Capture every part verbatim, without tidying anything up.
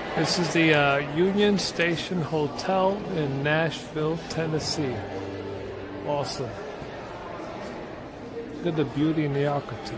This is the uh, Union Station Hotel in Nashville, Tennessee. Awesome. Look at the beauty in the architecture.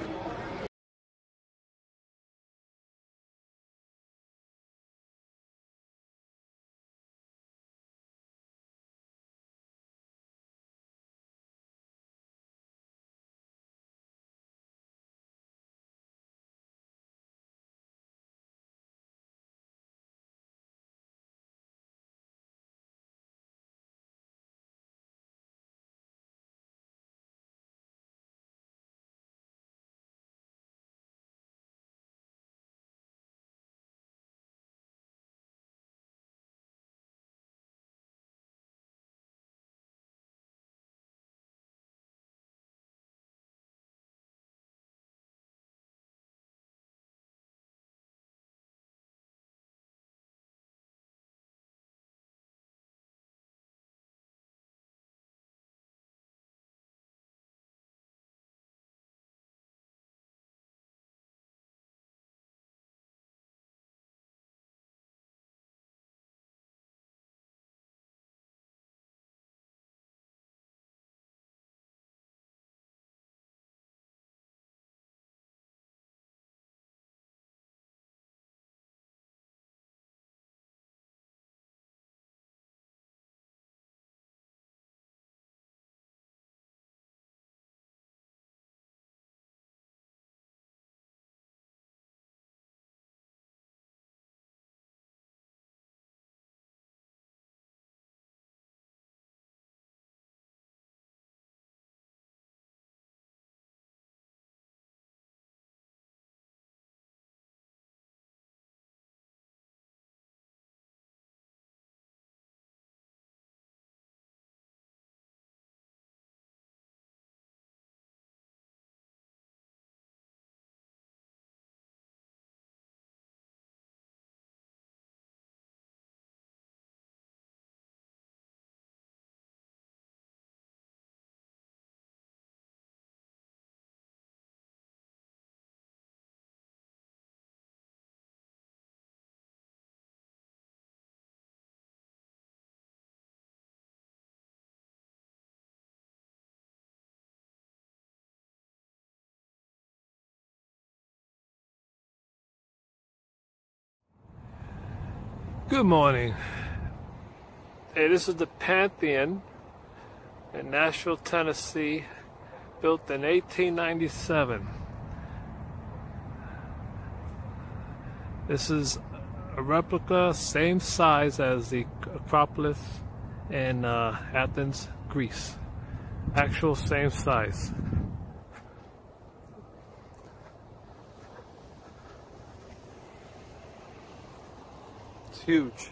Good morning. Hey, this is the Pantheon in Nashville, Tennessee, built in eighteen ninety-seven. This is a replica, same size as the Acropolis in uh, Athens, Greece. Actual same size. It's huge.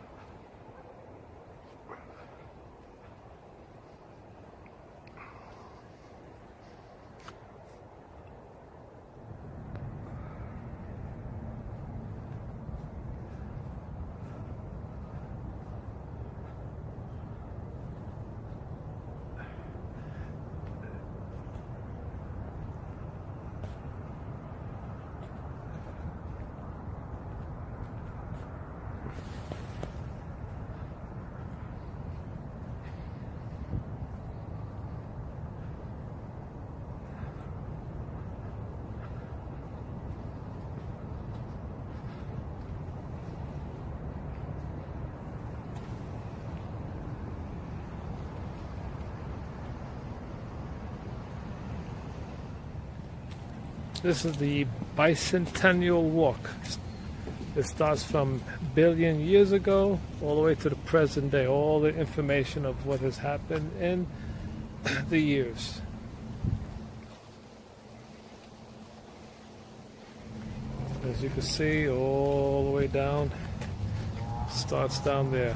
This is the Bicentennial Walk. It starts from a billion years ago all the way to the present day. All the information of what has happened in the years. As you can see, all the way down, starts down there.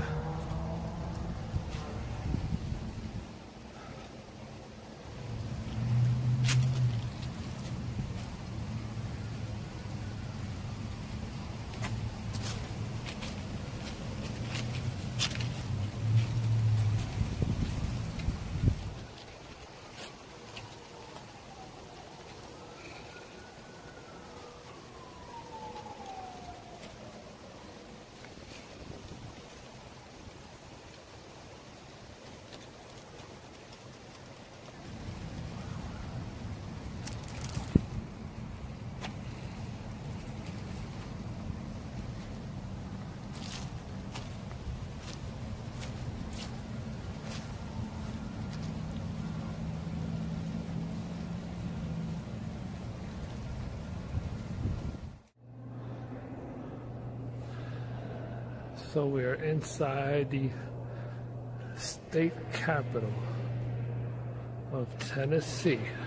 So we are inside the state capital of Tennessee.